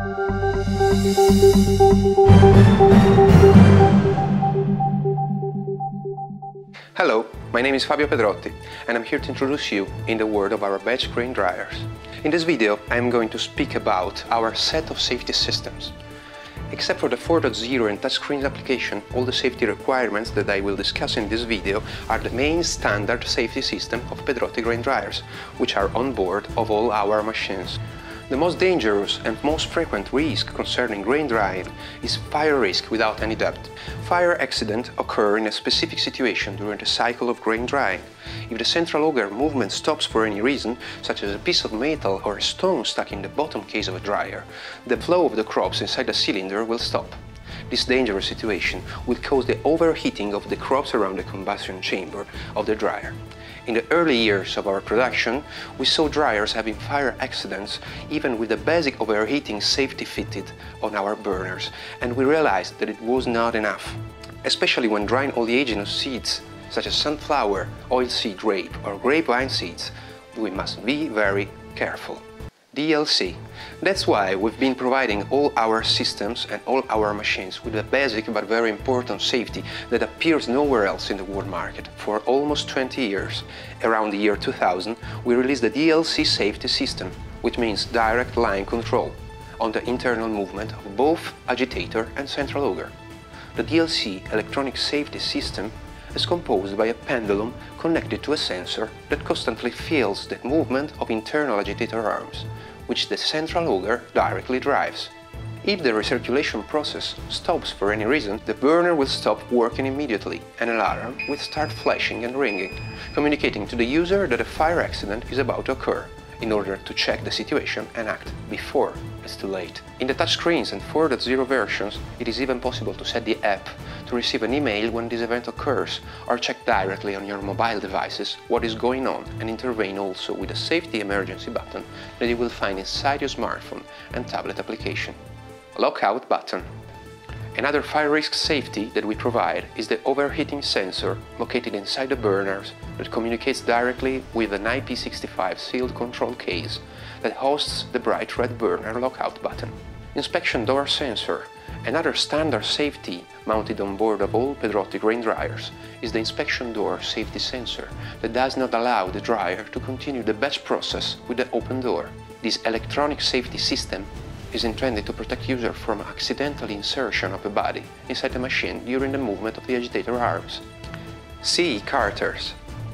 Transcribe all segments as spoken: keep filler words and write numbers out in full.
Hello, my name is Fabio Pedrotti and I'm here to introduce you in the world of our batch grain dryers. In this video I am going to speak about our set of safety systems. Except for the four point zero and touchscreen application, all the safety requirements that I will discuss in this video are the main standard safety system of Pedrotti grain dryers, which are on board of all our machines. The most dangerous and most frequent risk concerning grain drying is fire risk without any doubt. Fire accidents occur in a specific situation during the cycle of grain drying. If the central auger movement stops for any reason, such as a piece of metal or a stone stuck in the bottom case of a dryer, the flow of the crops inside the cylinder will stop. This dangerous situation will cause the overheating of the crops around the combustion chamber of the dryer. In the early years of our production, we saw dryers having fire accidents even with the basic overheating safety fitted on our burners, and we realized that it was not enough. Especially when drying oleaginous seeds such as sunflower, oilseed rape or grapevine seeds, we must be very careful. D L C. That's why we've been providing all our systems and all our machines with a basic but very important safety that appears nowhere else in the world market for almost twenty years. Around the year two thousand, we released the D L C safety system, which means direct line control, on the internal movement of both agitator and central auger. The D L C electronic safety system is composed by a pendulum connected to a sensor that constantly feels the movement of internal agitator arms, which the central auger directly drives. If the recirculation process stops for any reason, the burner will stop working immediately and an alarm will start flashing and ringing, communicating to the user that a fire accident is about to occur, in order to check the situation and act before it's too late. In the touchscreens and four point zero versions, it is even possible to set the app to receive an email when this event occurs, or check directly on your mobile devices what is going on and intervene also with a safety emergency button that you will find inside your smartphone and tablet application. Lockout button. Another fire risk safety that we provide is the overheating sensor located inside the burners that communicates directly with an I P six five sealed control case that hosts the bright red burner lockout button. Inspection door sensor. Another standard safety mounted on board of all Pedrotti grain dryers is the inspection door safety sensor that does not allow the dryer to continue the batch process with the open door. This electronic safety system is intended to protect user from accidental insertion of a body inside the machine during the movement of the agitator arms. C E carters.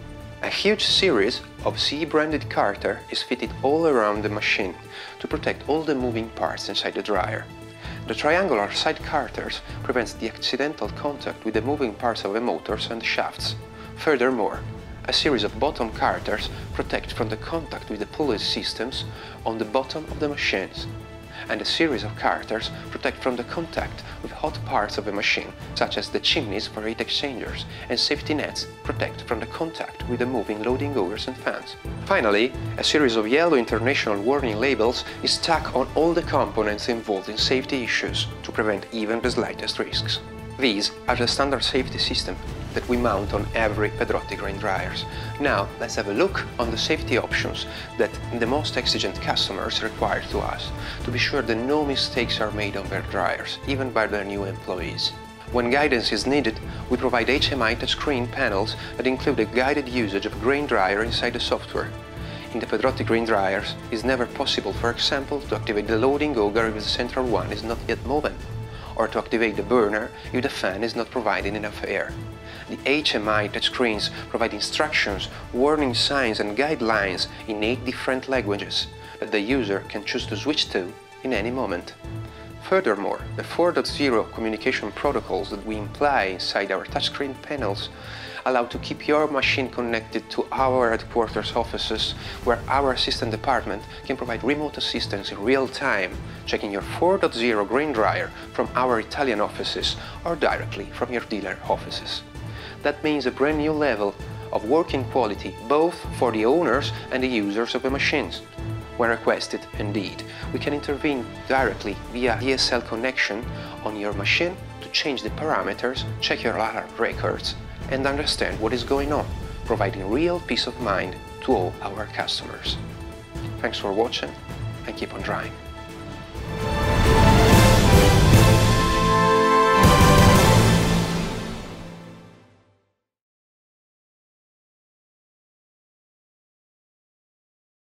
A huge series of C E branded carter is fitted all around the machine to protect all the moving parts inside the dryer. The triangular side carters prevents the accidental contact with the moving parts of the motors and shafts. Furthermore, a series of bottom carters protect from the contact with the pulley systems on the bottom of the machines, and a series of carters protect from the contact with hot parts of a machine, such as the chimneys for heat exchangers, and safety nets protect from the contact with the moving loading augers and fans. Finally, a series of yellow international warning labels is stuck on all the components involved in safety issues to prevent even the slightest risks. These are the standard safety system that we mount on every Pedrotti grain dryers. Now let's have a look on the safety options that the most exigent customers require to us, to be sure that no mistakes are made on their dryers, even by their new employees. When guidance is needed, we provide H M I touchscreen panels that include a guided usage of grain dryer inside the software. In the Pedrotti grain dryers, it is never possible, for example, to activate the loading auger if the central one is not yet moving, or to activate the burner if the fan is not providing enough air. The H M I touchscreens provide instructions, warning signs and guidelines in eight different languages that the user can choose to switch to in any moment. Furthermore, the four point zero communication protocols that we imply inside our touchscreen panels allow to keep your machine connected to our headquarters offices, where our assistant department can provide remote assistance in real time, checking your four point zero grain dryer from our Italian offices or directly from your dealer offices. That means a brand new level of working quality both for the owners and the users of the machines. When requested, indeed, we can intervene directly via D S L connection on your machine to change the parameters, check your alarm records, and understand what is going on, providing real peace of mind to all our customers. Thanks for watching and keep on drying.